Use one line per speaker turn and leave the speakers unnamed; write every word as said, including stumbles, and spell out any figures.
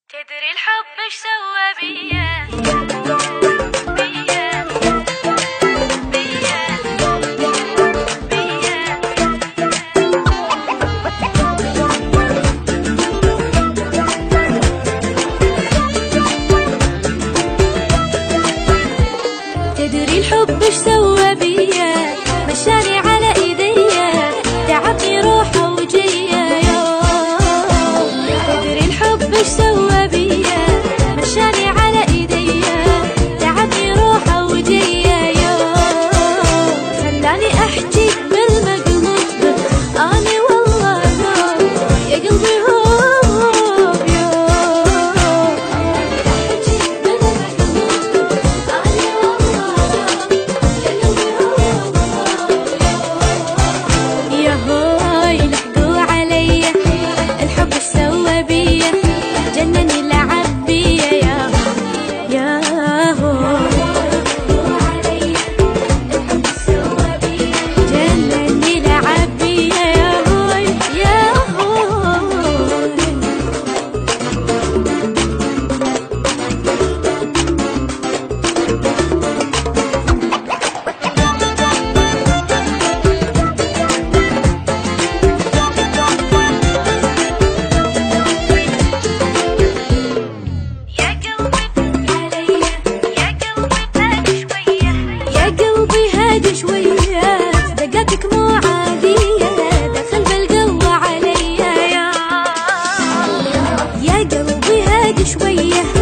تدري الحب ايش سوى بيا بيا بيا بيا. تدري الحب ايش سوى بيا، مشاني على ايديا، تعبني روحه وجيا يوم. تدري الحب ايش سوى بيا، مشاني على ايديا، تعبني روحه وجيا يوم. خلاني احكي بالمقلوب اني والله هوب يا قلبي هوب يوم. احكي بالمقلوب اني والله هوب يا قلبي هوب يوم. يا هوي لحقوا عليا الحب ايش سوى بيا، جنني لعب بيا يا يا هو. جنني لعب بيا يا هوي يا هوي. يا قلبي عليا يا قلبي هادي شوية، يا قلبي هادي شوية، دقاتك مو عادية، دخل بالقوة عليا يا يا قلبي هادي شوية.